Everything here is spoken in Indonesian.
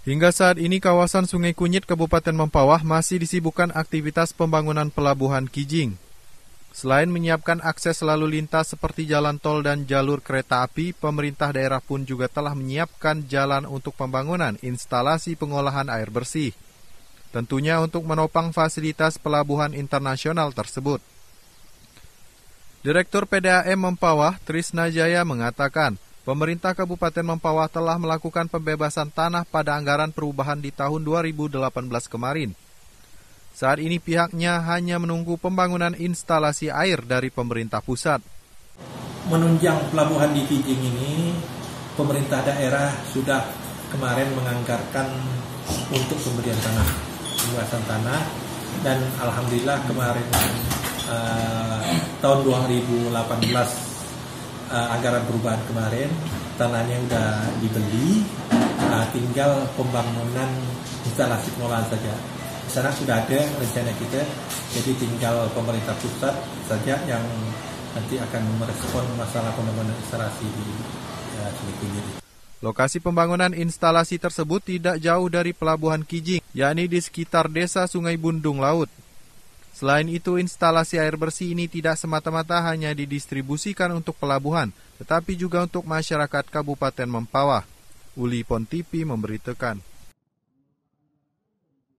Hingga saat ini kawasan Sungai Kunyit Kabupaten Mempawah masih disibukkan aktivitas pembangunan pelabuhan Kijing. Selain menyiapkan akses lalu lintas seperti jalan tol dan jalur kereta api, pemerintah daerah pun juga telah menyiapkan jalan untuk pembangunan instalasi pengolahan air bersih. Tentunya untuk menopang fasilitas pelabuhan internasional tersebut. Direktur PDAM Mempawah, Trisna Jaya mengatakan, pemerintah Kabupaten Mempawah telah melakukan pembebasan tanah pada anggaran perubahan di tahun 2018 kemarin. Saat ini pihaknya hanya menunggu pembangunan instalasi air dari pemerintah pusat. Menunjang pelabuhan di Kijing ini, pemerintah daerah sudah kemarin menganggarkan untuk pemberian tanah, pembebasan tanah, dan alhamdulillah kemarin tahun 2018 anggaran perubahan kemarin tanahnya sudah dibeli, tinggal pembangunan instalasi pengolahan saja. Di sana sudah ada rencana kita, jadi tinggal pemerintah pusat saja yang nanti akan merespon masalah pembangunan instalasi di Sungai Kunyit. Lokasi pembangunan instalasi tersebut tidak jauh dari pelabuhan Kijing, yakni di sekitar desa Sungai Bundung Laut. Selain itu, instalasi air bersih ini tidak semata-mata hanya didistribusikan untuk pelabuhan, tetapi juga untuk masyarakat Kabupaten Mempawah. Uli Pontipi memberitakan.